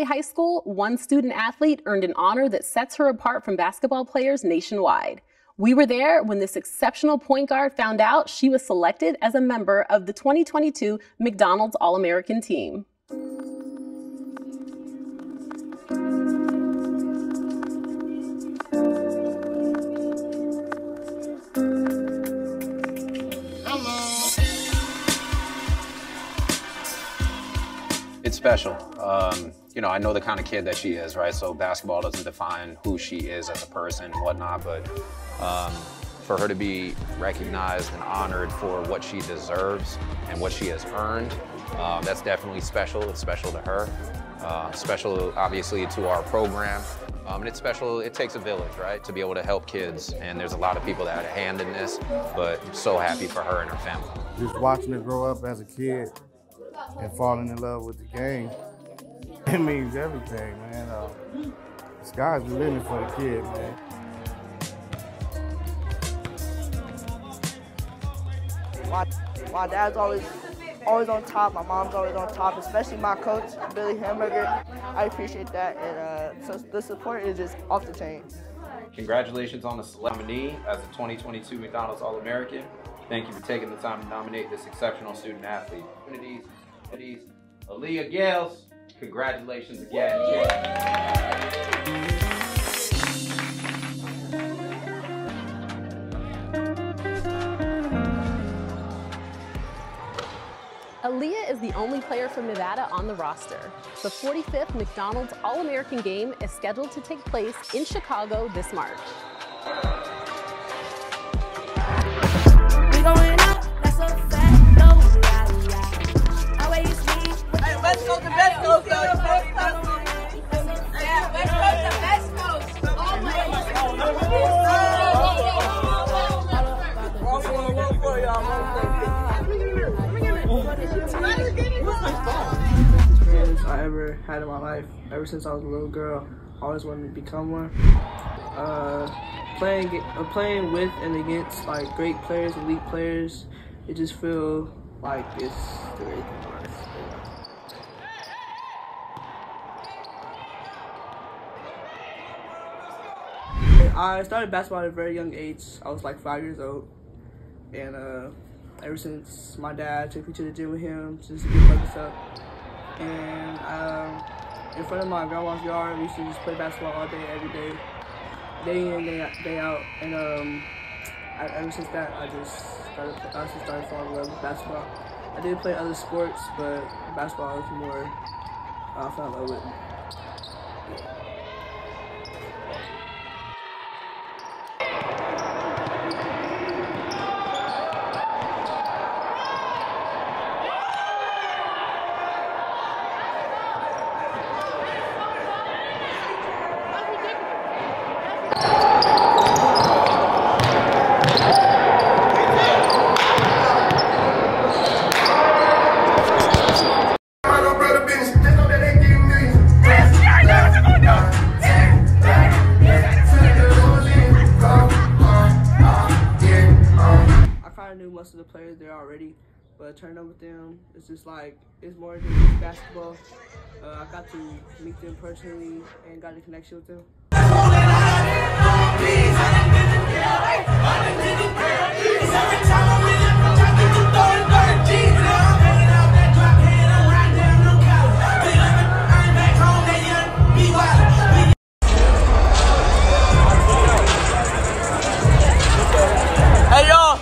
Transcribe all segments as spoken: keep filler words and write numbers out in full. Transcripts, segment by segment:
Valley High School, one student athlete earned an honor that sets her apart from basketball players nationwide. We were there when this exceptional point guard found out she was selected as a member of the twenty twenty-two McDonald's All-American team. It's special. Um, you know, I know the kind of kid that she is, right? So basketball doesn't define who she is as a person and whatnot, but um, for her to be recognized and honored for what she deserves and what she has earned, uh, that's definitely special. It's special to her. Uh, special, obviously, to our program. Um, and it's special, it takes a village, right? To be able to help kids. And there's a lot of people that had a hand in this, but I'm so happy for her and her family. Just watching her grow up as a kid and falling in love with the game, it means everything, man. Uh, the sky's the limit for the kid, man. My, my dad's always always on top, my mom's always on top, especially my coach, Billy Hamburger. I appreciate that, and uh, so the support is just off the chain. Congratulations on the nominee as a twenty twenty-two McDonald's All-American. Thank you for taking the time to nominate this exceptional student athlete. Aaliyah Gayles, congratulations again. Aaliyah is the only player from Nevada on the roster. The forty-fifth McDonald's All-American game is scheduled to take place in Chicago this March. Going up, that's a fact, no lie. Always me. Hey, West Coast to West Coast, though. Yeah, West Coast to West Coast. Experience I ever had in my life, ever since I was a little girl. I always wanted to become one. Uh, playing, uh, playing with and against like great players, elite players, it just feel like it's the great thing. I started basketball at a very young age. I was like five years old, and uh, ever since my dad took me to the gym with him just to get focused up, and um, in front of my grandma's yard, we used to just play basketball all day, every day. Day in, day out, day out, and um, I, ever since that, I just started. I just started falling in love with basketball. I did play other sports, but basketball was more. I fell in love with. Yeah. Knew most of the players there already, but turning up with them, it's just like, it's more than just basketball. Uh, I got to meet them personally and got a connection with them. Hey y'all!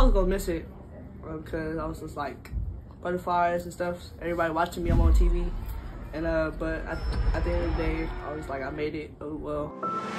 was gonna miss it because I was just like butterflies and stuff. Everybody watching me. I'm on T V, and uh, but at, at the end of the day, I was like, I made it. Oh well.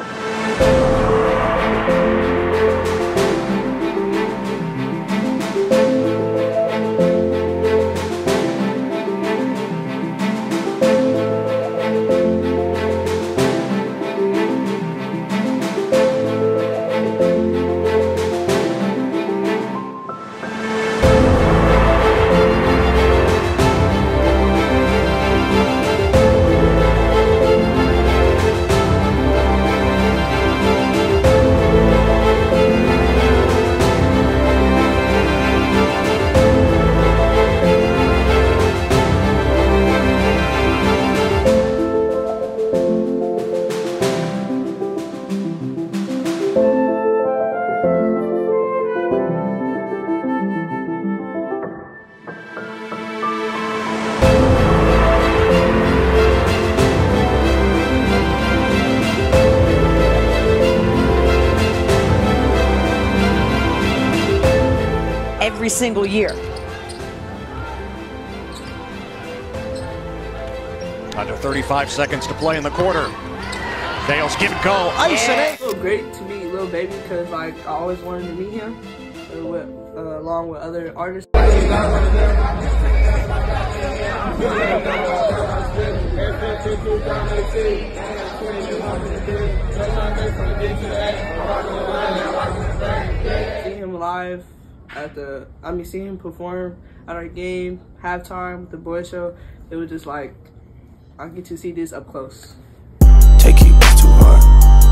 Every single year. Under thirty-five seconds to play in the quarter. Gayles give and go, icing Yeah. it. It's so great to meet Lil Baby because like I always wanted to meet him uh, with, uh, along with other artists. Seeing him live at the, I mean, seeing him perform at our game, halftime with the boy show, it was just like, I get to see this up close. Take it too hard.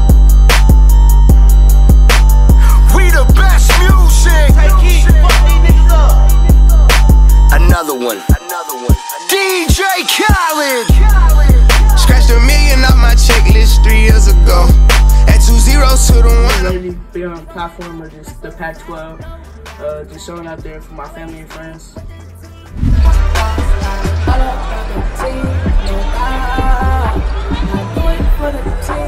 We the best music. Take it, fuck these niggas up. Another one, another one. D J Khaled. Scratched a million off my checklist three years ago. At two zeros to the one. Ready to be on a platform of just the Pac twelve, uh, just showing out there for my family and friends. For the team.